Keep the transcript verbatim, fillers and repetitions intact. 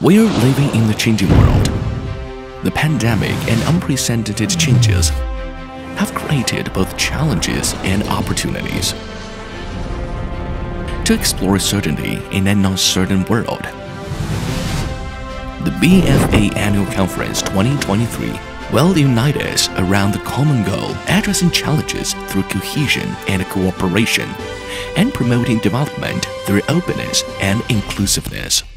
We're living in a changing world. The pandemic and unprecedented changes have created both challenges and opportunities. To explore certainty in an uncertain world, the B F A Annual Conference twenty twenty-three will unite us around the common goal, addressing challenges through cohesion and cooperation, and promoting development through openness and inclusiveness.